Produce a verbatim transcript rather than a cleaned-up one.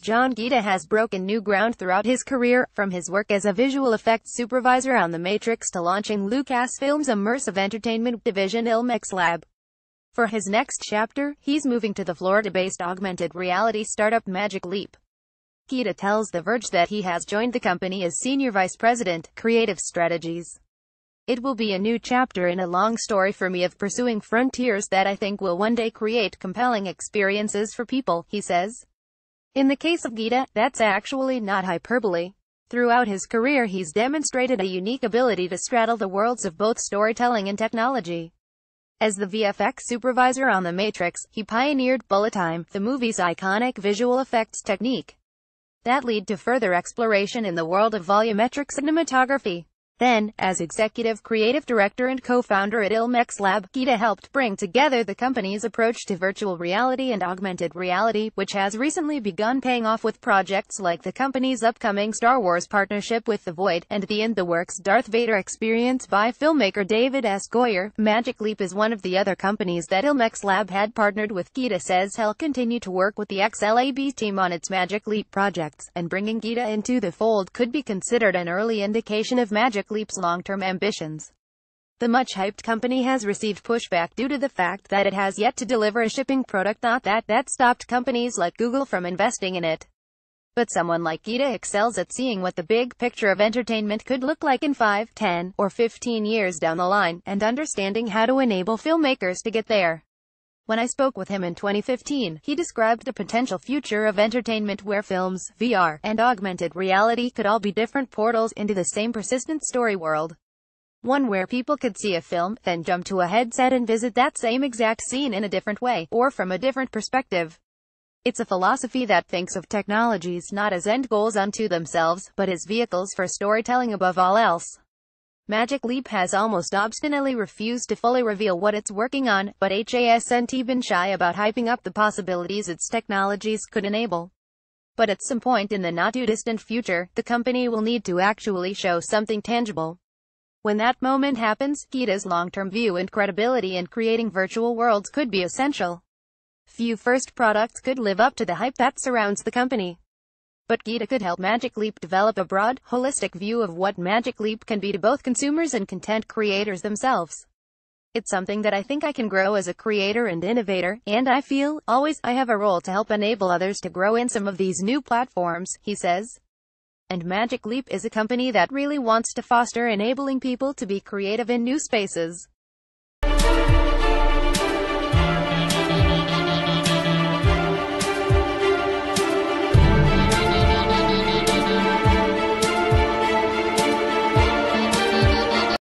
John Gaeta has broken new ground throughout his career, from his work as a visual effects supervisor on The Matrix to launching Lucasfilm's immersive entertainment division Ilmex Lab. For his next chapter, he's moving to the Florida-based augmented reality startup Magic Leap. Gaeta tells The Verge that he has joined the company as Senior Vice President, Creative Strategies. "It will be a new chapter in a long story for me of pursuing frontiers that I think will one day create compelling experiences for people," he says. In the case of Gaeta, that's actually not hyperbole. Throughout his career he's demonstrated a unique ability to straddle the worlds of both storytelling and technology. As the V F X supervisor on The Matrix, he pioneered bullet time, the movie's iconic visual effects technique that led to further exploration in the world of volumetric cinematography. Then, as executive creative director and co-founder at Ilmex Lab, Gaeta helped bring together the company's approach to virtual reality and augmented reality, which has recently begun paying off with projects like the company's upcoming Star Wars partnership with The Void, and the In the Works Darth Vader experience by filmmaker David S. Goyer. Magic Leap is one of the other companies that Ilmex Lab had partnered with. Gaeta says he'll continue to work with the X Lab team on its Magic Leap projects, and bringing Gaeta into the fold could be considered an early indication of Magic Leap's long-term ambitions. The much-hyped company has received pushback due to the fact that it has yet to deliver a shipping product. Not that that stopped companies like Google from investing in it. But someone like Gaeta excels at seeing what the big picture of entertainment could look like in five, ten, or fifteen years down the line, and understanding how to enable filmmakers to get there. When I spoke with him in twenty fifteen, he described a potential future of entertainment where films, V R, and augmented reality could all be different portals into the same persistent story world. One where people could see a film, then jump to a headset and visit that same exact scene in a different way, or from a different perspective. It's a philosophy that thinks of technologies not as end goals unto themselves, but as vehicles for storytelling above all else. Magic Leap has almost obstinately refused to fully reveal what it's working on, but hasn't been shy about hyping up the possibilities its technologies could enable. But at some point in the not-too-distant future, the company will need to actually show something tangible. When that moment happens, Gaeta's long-term view and credibility in creating virtual worlds could be essential. Few first products could live up to the hype that surrounds the company. But Gaeta could help Magic Leap develop a broad, holistic view of what Magic Leap can be to both consumers and content creators themselves. "It's something that I think I can grow as a creator and innovator, and I feel, always, I have a role to help enable others to grow in some of these new platforms," he says. And Magic Leap is a company that really wants to foster enabling people to be creative in new spaces.